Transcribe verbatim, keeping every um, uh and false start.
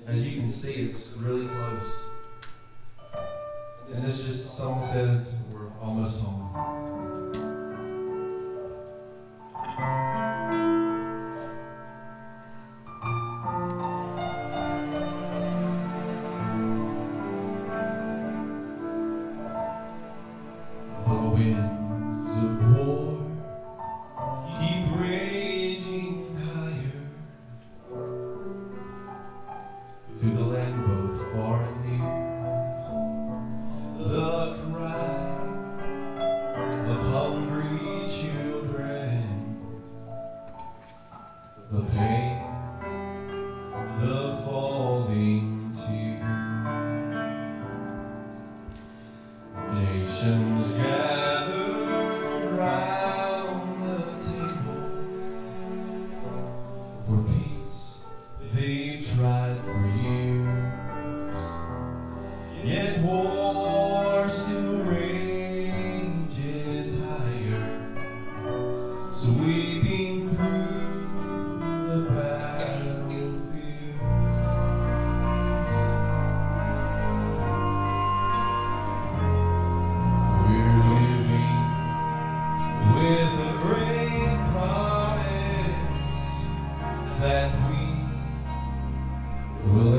As you can see, it's really close. And this just song says we're almost home. The winds of war keep raging higher through the land both far and near. The cry of hungry children, the pain, the falling tear. Nations gathered round the table for peace they've tried for years, yet war still rages higher, sweeping through the battlefield. We're living with a great promise that we will